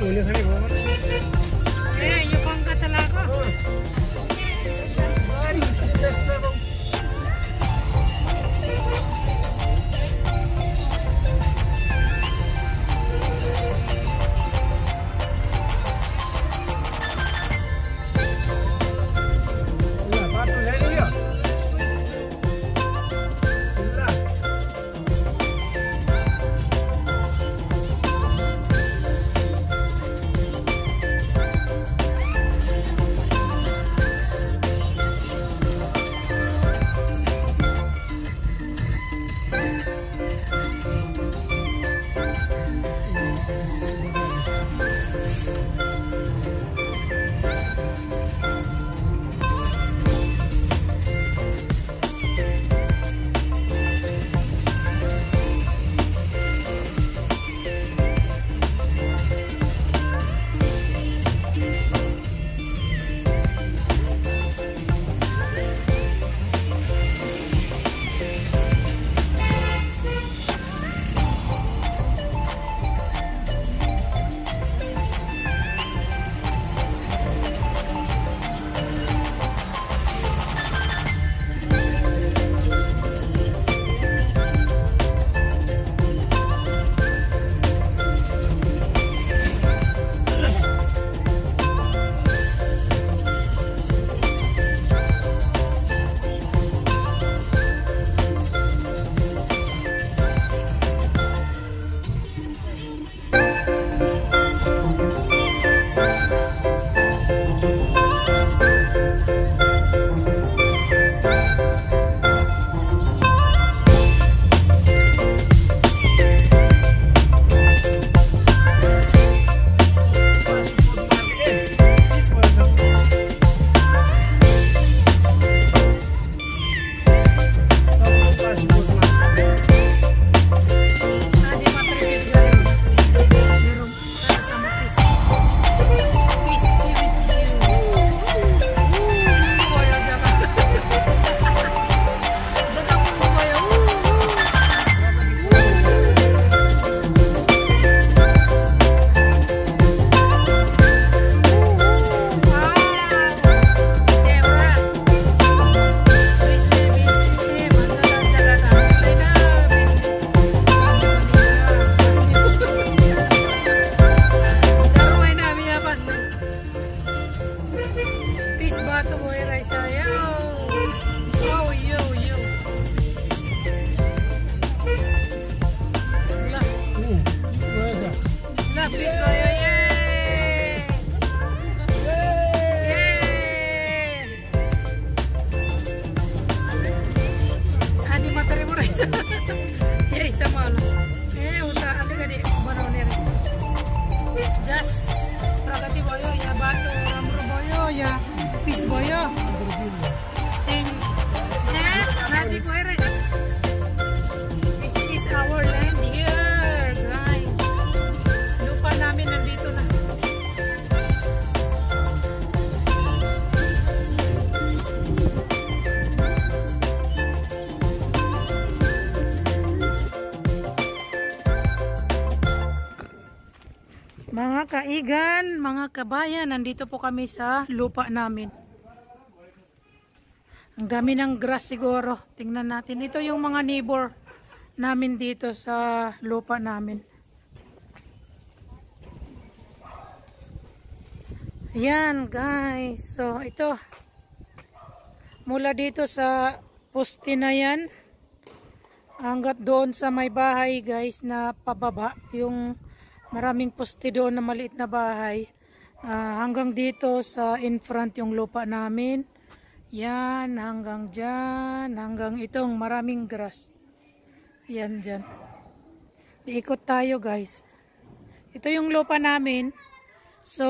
yung pangkasala ko. Mga kaigan, mga kabayan, nandito po kami sa lupa namin. Ang dami ng grass siguro. Tingnan natin. Ito yung mga neighbor namin dito sa lupa namin. Ayan guys. So ito. Mula dito sa poste na yan. Hanggat doon sa may bahay guys na pababa. Yung maraming poste doon na maliit na bahay. Hanggang dito sa in front yung lupa namin. Yan, hanggang dyan. Hanggang itong maraming grass. Yan dyan. Iikot tayo guys. Ito yung lupa namin. So,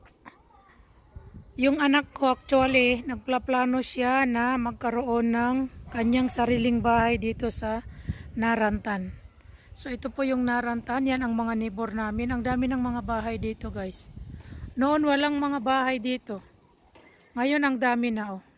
yung anak ko actually, nagplaplano siya na magkaroon ng kanyang sariling bahay dito sa Narantan. So ito po yung Narantan, yan ang mga neighbor namin. Ang dami ng mga bahay dito guys. Noon walang mga bahay dito. Ngayon ang dami na oh.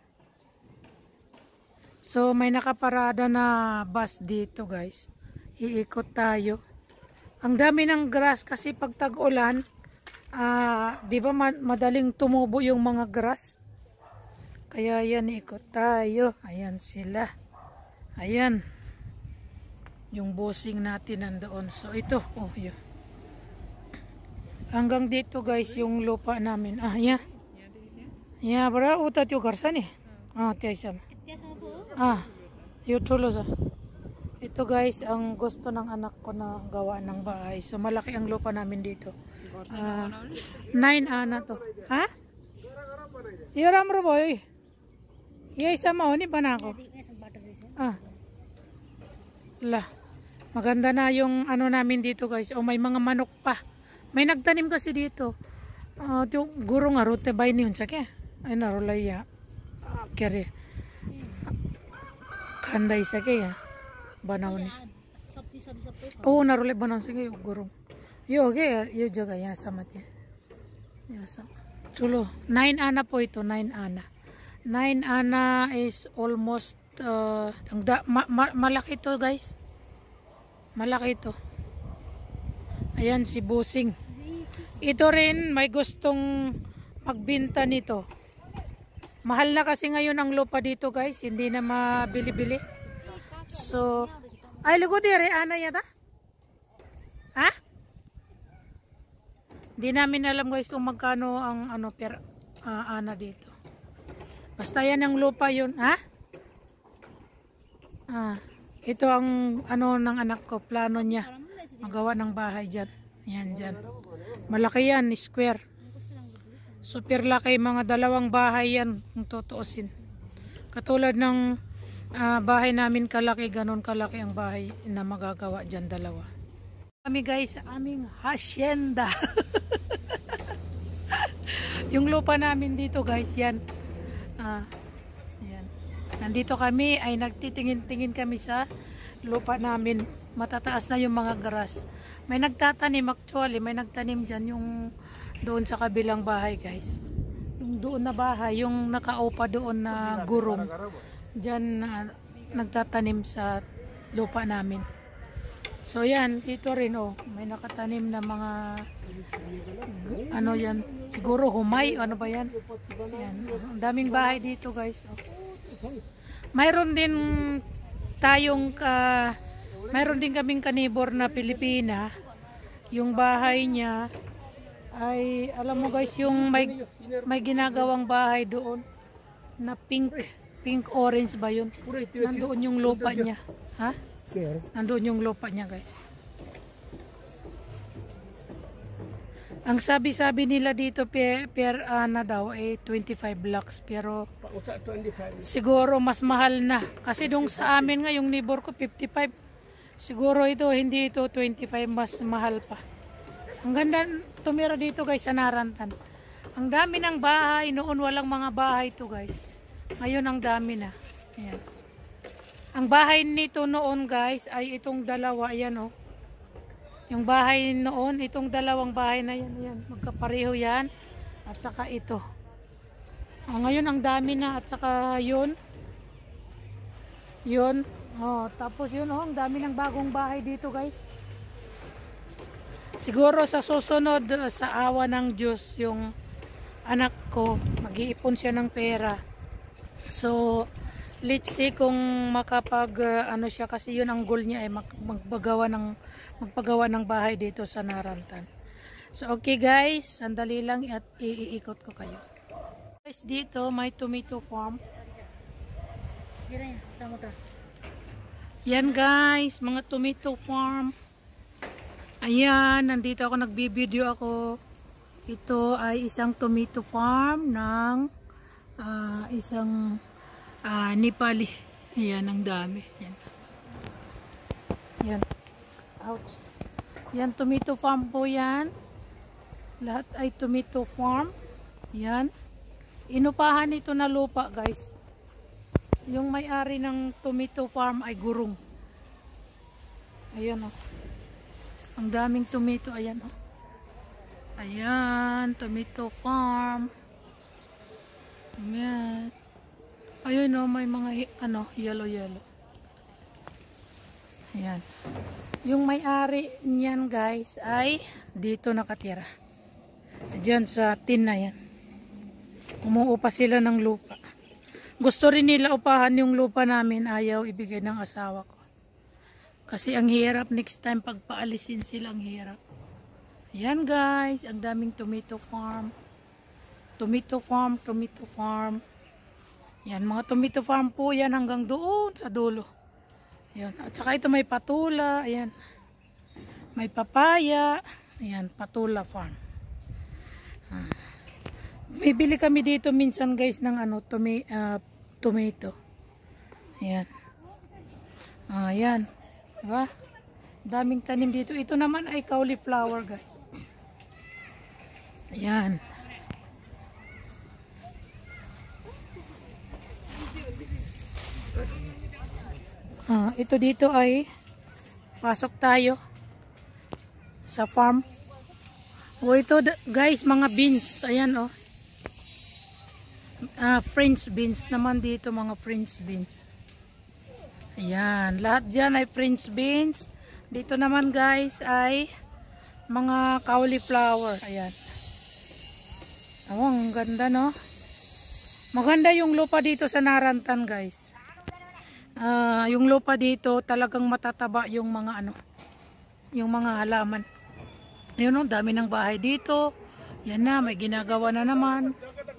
So may nakaparada na bus dito guys. Iikot tayo. Ang dami ng grass kasi pag tag-ulan, Di ba madaling tumubo yung mga grass? Kaya yan, ikot tayo. Ayan sila. Ayan. Yung bossing natin nandoon. So ito, oh yun. Hanggang dito guys yung lupa namin. Yeah. Yeah, bra utat yung garsan eh. Tiyan siya. Yung chulo sa. Ito guys, ang gusto ng anak ko na gawa ng bahay. So malaki ang lupa namin dito. 9 ana to. Ha? Yaram ro boy. Yay sama ni ba na ako? La. Maganda na yung ano namin dito guys. May mga manok pa. May nagtanim kasi dito. Guro nga rote bay ni unsa ke. Ay narulay ya. Kere. Kanday sa ke ya. Banaw ni. Narulay banaw sa ke guro. Yo jaga ya sama ti. Ya sama. Chulo. 9 ana po ito, 9 ana. 9 ana is almost malaki to guys. Malaki ito. Ayan si Busing. Ito rin may gustong magbenta nito. Mahal na kasi ngayon ang lupa dito guys. Hindi na mabili-bili. So, ay lugo dire ana yata? Ha? Hindi namin alam guys kung magkano ang per ana dito. Basta yan ang lupa yun. Ha? Ito ang ano ng anak ko. Plano niya. Magawa ng bahay dyan. Yan dyan. Malaki yan. Square. Super laki. Mga 2 bahay yan. Kung tutuusin. Katulad ng bahay namin kalaki. Ganon kalaki ang bahay na magagawa dyan 2. Kami guys sa aming hacienda. Yung lupa namin dito guys. Yan. Yan. Nandito kami ay nagtitingin-tingin kami sa lupa namin. Matataas na yung mga grass. May nagtatanim actually. May nagtanim dyan yung doon sa kabilang bahay guys. Yung doon na bahay. Yung nakaupa doon na gurong. Dyan nagtatanim sa lupa namin. So yan. Dito rin may nakatanim na mga ano yan. Siguro humay. Ano ba yan? Yan. Ang daming bahay dito guys. Mayroon din tayong mayroon din kaming kanibor na Pilipina. Yung bahay niya ay alam mo guys yung may ginagawang bahay doon na pink orange ba yun? Nandoon yung lupa niya. Ha? Nandoon yung lupa niya guys. Ang sabi-sabi nila dito per ana daw 25 lakhs pero siguro mas mahal na kasi dong sa amin nga yung neighbor ko 55. Siguro hindi ito 25, mas mahal pa. Ang ganda tumira dito guys sa Narantan. Ang dami ng bahay, noon walang mga bahay to guys. Ngayon ang dami na. Ayan. Ang bahay nito noon guys ay itong 2, ayan Yung bahay noon, itong 2 bahay na yan. Magkapareho yan. At saka ito. Ngayon ang dami na. At saka yun. Yun. Tapos yun ang dami ng bagong bahay dito guys. Siguro sa susunod, sa awa ng Diyos, yung anak ko, mag-iipon siya ng pera. So, let's see kung makapag ano siya kasi yun ang goal niya ay magpagawa ng bahay dito sa Narantan. So okay guys, sandali lang at iikot ko kayo. Guys, dito may tomato farm. Yan guys, mga tomato farm. Ayan, nandito ako nagbibideo ako. Ito ay isang tomato farm ng isang Nepali. Ayan, ang dami. Yan. Yan. Ouch. Yan, tomato farm po yan. Lahat ay tomato farm. Yan. Inupahan ito na lupa, guys. Yung may-ari ng tomato farm ay gurong. Ayan, Ang daming tomato. Ayan, Ayan, tomato farm. Ayan. Ayun may mga yellow. Ayan. Yung may-ari niyan guys ay dito nakatira. Diyan sa tin na yan. Umuupa sila ng lupa. Gusto rin nila upahan yung lupa namin. Ayaw ibigay ng asawa ko. Kasi ang hirap next time pagpaalisin sila, ang hirap. Ayan guys, ang daming tomato farm. Tomato farm, tomato farm. Yan, mga tomato farm po yan hanggang doon sa dulo. Yan. At saka ito may patula. Ayan. May papaya. Ayan, patula farm. May bili kami dito minsan guys ng ano, tomato. Ayan. Ayan. Diba? Daming tanim dito. Ito naman ay cauliflower guys. Ayan. Ito dito ay pasok tayo sa farm. Ito guys, mga beans. Ayan oh. French beans naman dito, mga French beans. Ayan, lahat dyan ay French beans. Dito naman guys ay mga cauliflower. Ayan. Oh, ang ganda no. Maganda yung lupa dito sa Narantan guys. Yung lupa dito talagang matataba yung mga ano, yung mga halaman. Ayun oh, dami ng bahay dito. Yan na, may ginagawa na naman.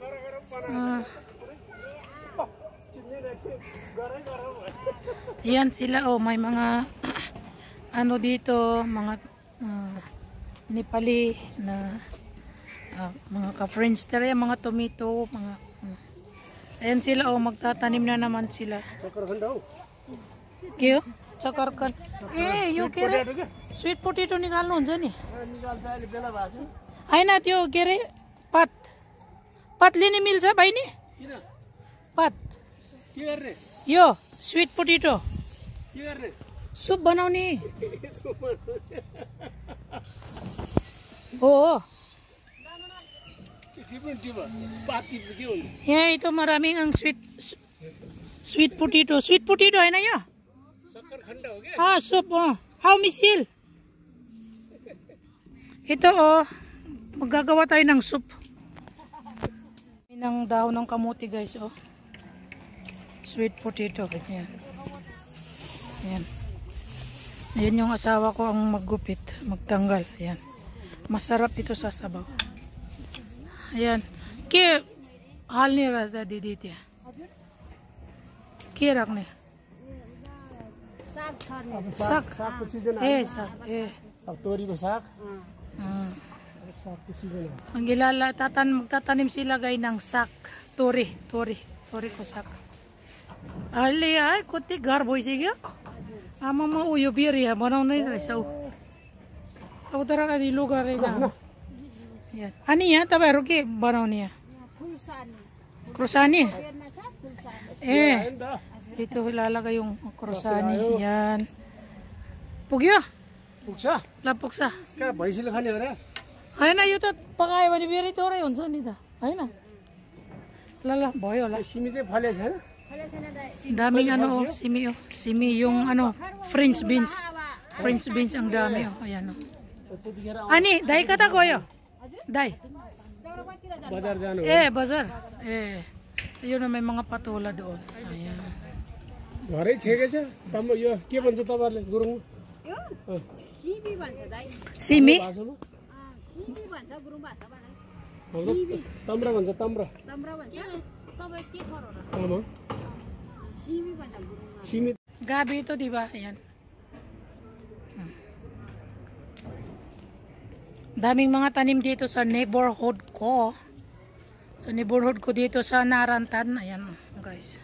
Yan sila oh, may mga ano dito, mga Nepali na mga ka-friendster, mga tomato, mga ayan sila oh, magtatanim na naman sila. Kyo? Chakarkan. यो के रे sweet potato निकाल्नु हुन्छ नि हैन त्यो के रे पात लिने मिल्छ बहिनी पात के गर्ने यो स्वीट पोटेटो के गर्ने सुप बनाउने हो यहाँ itu maraming ang sweet potato Hahn yo soup oh. How misil? Ito oh, maggagawa tayo ng soup. Ng dahon ng kamuti guys oh. Sweet potato. Ayan. Ayan. Ayan yung asawa ko ang maggupit, magtanggal. Ayan. Masarap ito sa sabaw. Ayan. Ke hal ni rasda didi tia. Ke rakne? साग सागको सिजन अब तोरीको साग सागको season हो ang gilala magtatanim sila gay ng sak tori ko sak ali ay koti gar भइसक्यो आमामा उयो बिरिया बनाउनै रहेछ उ अब तर कति लु गरेन अनि यहाँ तपाईहरु के बनाउने यहाँ खुर्सानी Dito ilalagay yung krosani. Yan. Pugyo? Pugsa? Lapugsa. Ka, baisil khane hore. Haina यो त पकायो भने बेरै तोरै हुन्छ नि त. हैन? ल भयो होला. सिमी चाहिँ फले छैन? फले छैन दाइ. Daming ano, simi oh. Simi yung ano, French beans. French beans ang dami oh. Ayan oh. Ani, dai kata गयो? Dai. Bazar जानु हो. Bazar. Yun na may mga patula doon. Ayan. घरै छेकै छ तम यो के भन्छ तपाईहरुले गुरुङ यो सिमी भन्छ दाइ सिमी सिमी भन्छ गुरुङ भाषामा सिमी तम्रा भन्छ तम्रा भन्छ तपाई के थरो र आमा सिमी भन्छ गुरुङ Simi gabi ito diba ayan daming mga tanim dito sa neighborhood ko dito sa Narantan. Ayan guys,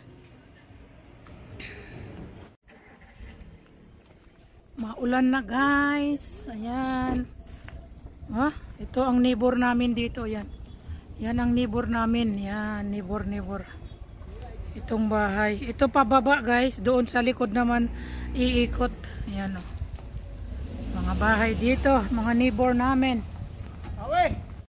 maulan na guys. Ayan. Ito ang neighbor namin dito. Yan. Yan ang neighbor namin. Yan. Neighbor. Itong bahay. Ito pababa guys. Doon sa likod naman iikot. Ayan o. Mga bahay dito. Mga neighbor namin. Away!